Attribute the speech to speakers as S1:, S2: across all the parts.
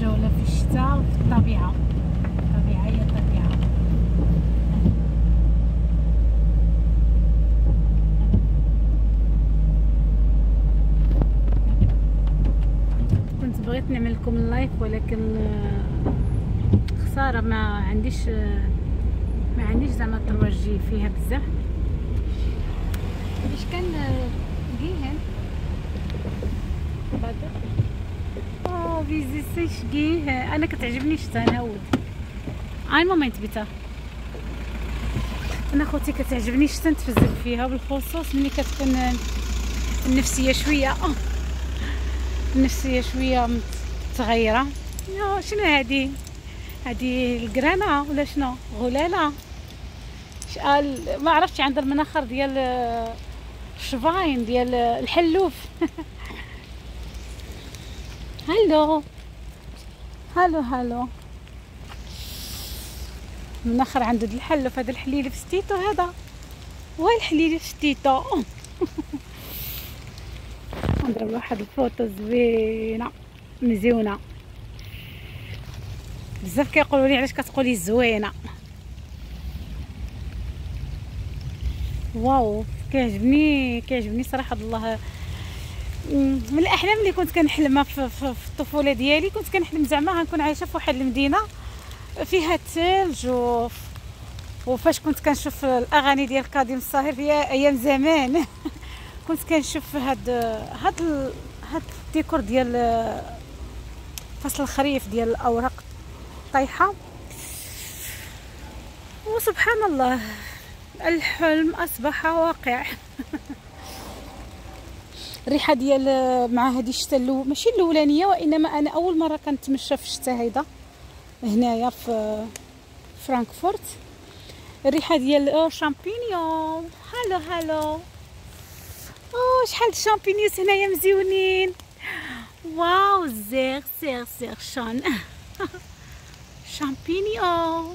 S1: ولا في الشتاء وفي الطبيعة. الطبيعة هي الطبيعة. كنت بغيت نعمل لكم اللايف ولكن خسارة، ما عنديش زعما تروجي فيها بزاف. اش كان جيهن بعد فيزي سيش جيه. انا كتعجبني الشتا نهود اي مومنت بتا. انا خوتي كتعجبني الشتا نتفزل فيها، بالخصوص ملي كتكون النفسيه شويه متغيره. شنو هادي القرانه ولا شنو غلاله شقال ما عرفتش. عند المناخر ديال الشفاين ديال الحلوف. هالو المناخر عنده د الحلوف. هذا الحليل ستيتو، هذا هو الحليل ستيتو. نضرب واحد الفوطو زوينه مزيونه. بزاف كيقولوا لي علاش كتقولي زوينه. واو كيعجبني صراحه الله. من الاحلام اللي كنت كنحلمها في الطفوله ديالي، كنت كنحلم زعما غنكون عايشه في واحد المدينه فيها الثلج وفاش كنت كنشوف الاغاني ديال كاظم الساهر في ايام زمان. كنت كنشوف هاد الديكور ديال فصل الخريف ديال الاوراق طايحه. وسبحان الله الحلم اصبح واقع. الريحه ديال مع هذه الشتاء ماشي الاولانيه، وانما انا اول مره كنتمشى في الشتاء هيدا هنايا في فرانكفورت. الريحه ديال شامبينيون. هالو شحال الشامبينيوس هنايا مزيونين. واو زيغ شان. شامبينيون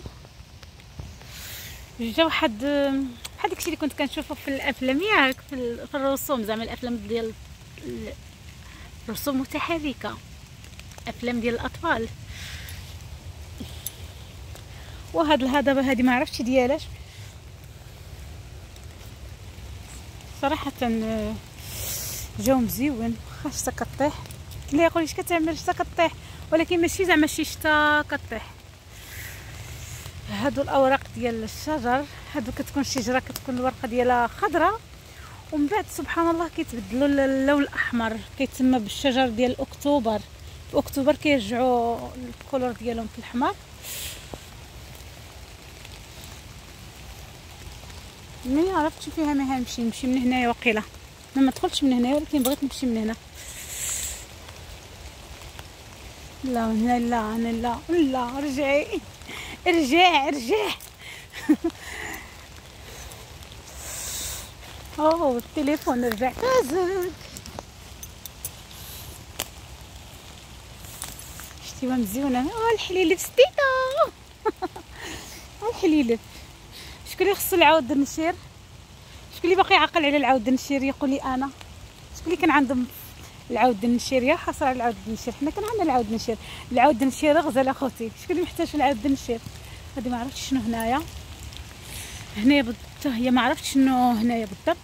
S1: جا واحد بحال داكشي اللي كنت كنشوفه في الافلام ياك في الرسوم، زعما الافلام ديال الرسوم متحركه، افلام ديال الاطفال. وهاد الهضبه هادي ما عرفتش ديالاش صراحه. جاو مزيون. واخا الشتا كطيح، اللي يقول اش كتعمل الشتا كطيح، ولكن ماشي زعما شي شتا كطيح. هادو الاوراق ديال الشجر، هادو كتكون الشجره كتكون الورقه ديالها خضراء، ومن بعد سبحان الله كيتبدلوا للون الاحمر، كيتسمى بالشجر ديال اكتوبر. في اكتوبر كيرجعوا الكولور ديالهم في الاحمر. ملي عرفت فيها ما نمشي من هنايا وقيله. ما دخلتش من هنايا ولكن بغيت نمشي من هنا. لا من هنا لا رجعي رجع. اوه التليفون رجع كازك. شتي مزيونه. الحليلف ستيتا. الحليلف. شكون اللي خصو العود النشير؟ شكون اللي باقي عاقل على العود النشير يقول لي انا. شكون اللي كان عندهم العود النشير؟ يا حصر على العود النشير. حنا كان عندنا العود النشير. العود النشير غزال اخوتي. شكون اللي محتاج العود النشير؟ هادي ما عرفتش شنو هنايا بالضبط. هي ما عرفتش شنو هنايا بالضبط.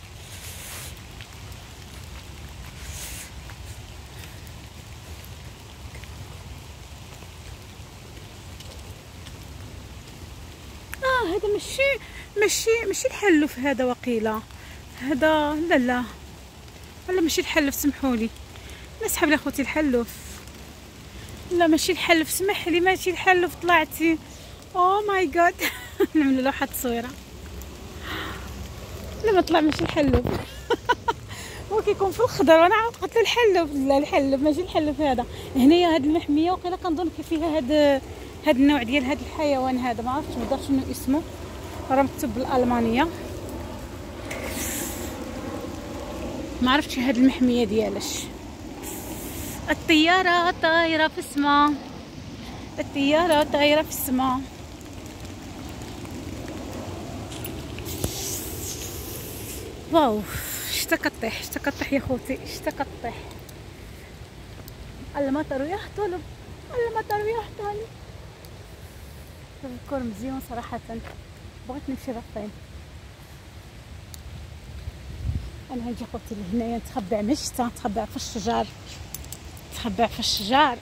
S1: هذا ماشي الحلف هذا وقيله. هذا لا ولا ماشي الحلف، سمحولي نسحب لي اخوتي الحلف. لا ماشي الحلف، سمح لي ماشي الحلف. طلعتي او ماي جاد. نعمل له واحد التصويره. لا ما طلع ماشي الحلف. هو كيكون في الخضر وانا عاود قلت له الحلف. لا الحلف ماشي الحلف هذا. هنايا هاد المحميه وقيله كنظن فيها هاد النوع ديال هاد الحيوان هذا، ما عرفتش بالضبط شنو اسمه، راه مكتوب بالالمانيه. ما عرفتش هاد المحميه ديالاش. الطياره طايره في السماء. الطياره طايره في السماء. واو شتا كطيح يا خوتي، شتا كطيح. المطر يهطل المطر يحطني. الكور مزيون صراحة، بغيت نمشي للطين. انا هنجي خوتي لهنايا نتخبع من الشتا، نتخبع في الشجر، نتخبع في الشجر.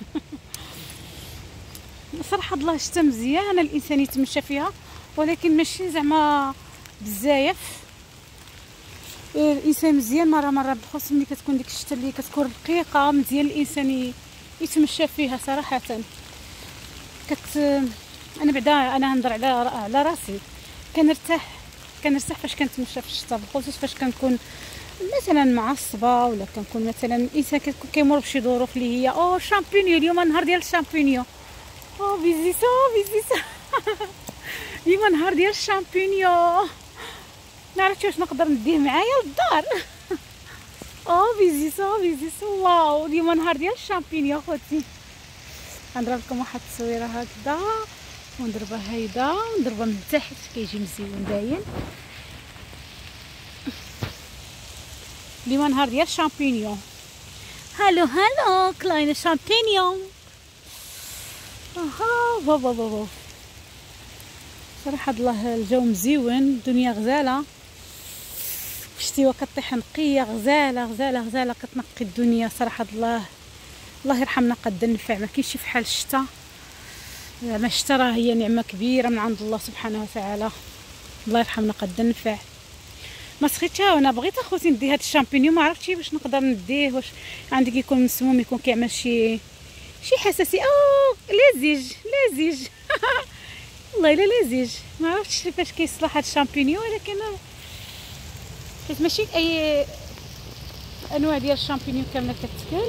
S1: صراحة الله الشتا مزيانة الانسان يتمشى فيها، ولكن ماشي زعما بزاف. الانسان مزيان مره بخصوص ملي كتكون ديك الشتا اللي كتكون رقيقه، مزيان الانسان يتمشى فيها صراحه. انا بعدا انا نهضر على راسي، كنرتاح فاش كنتمشى في الشتا، بخصوص فاش كنكون مثلا معصبه، ولا كنكون مثلا الانسان كيمر بشي ظروف اللي هي شامبينيو. اليوم نهار ديال الشامبينيو، بيزيسو اليوم نهار ديال الشامبينيو، نعرفتش واش نقدر نديه معايا للدار. بيزيسو واو، اليوم نهار ديال الشامبينيو خوتي. غنضرب لكم واحد التصويره هكذا، وندربها هيدا، وندربها من التحت كيجي مزيون باين. اليوم نهار ديال الشامبينيو. هالو كلاين شامبينيو. بابا صراحه الله الجو مزيون، الدنيا غزاله، الشتيوه كطيح نقيه، غزاله كتنقي الدنيا صراحه. الله يرحمنا قد النفع، ما كاينش بحال الشتا. ما الشتا راه هي نعمه كبيره من عند الله سبحانه وتعالى، الله يرحمنا قد النفع. ما سخيتها، وانا بغيت اخوتي ندي هاد الشامبينيو، ما عرفتش باش نقدر نديه، واش عندي كيكون مسموم، يكون كيعمل شي حساسيه. لزيج والله الا لزيج، ما عرفتش كيفاش كيصلح هاد الشامبينيو، ولكن حيت ماشي اي انواع ديال الشامبينيو كامله كتكل.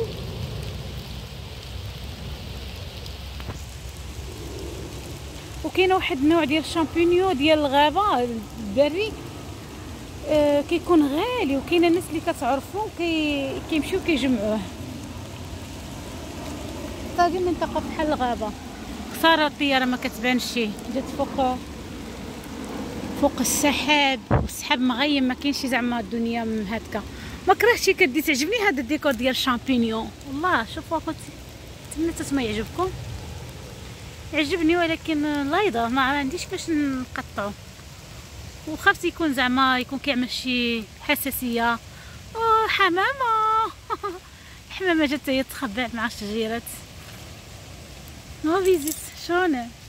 S1: وكاينه واحد النوع ديال الشامبينيو ديال الغابه البري، كيكون غالي، وكاينه الناس اللي كتعرفو كيمشيو كيجمعوه. طاقي منطقه بحال الغابه، خساره الطياره ما كتبانش، جات فوق السحاب، والسحاب مغيم، ما كاينش زعما الدنيا هكا. ما كرهتش كدي تعجبني هذا الديكور ديال الشامبينيو والله. شوفوا اخوتي، نتمنى ما يعجبكم، يعجبني، ولكن لا يضر، ما عنديش باش نقطعو، وخافت يكون زعما يكون كيعمل شي حساسيه. حمامه الحمامه جات هي تخبع مع الشجيرات. فيزيت شلون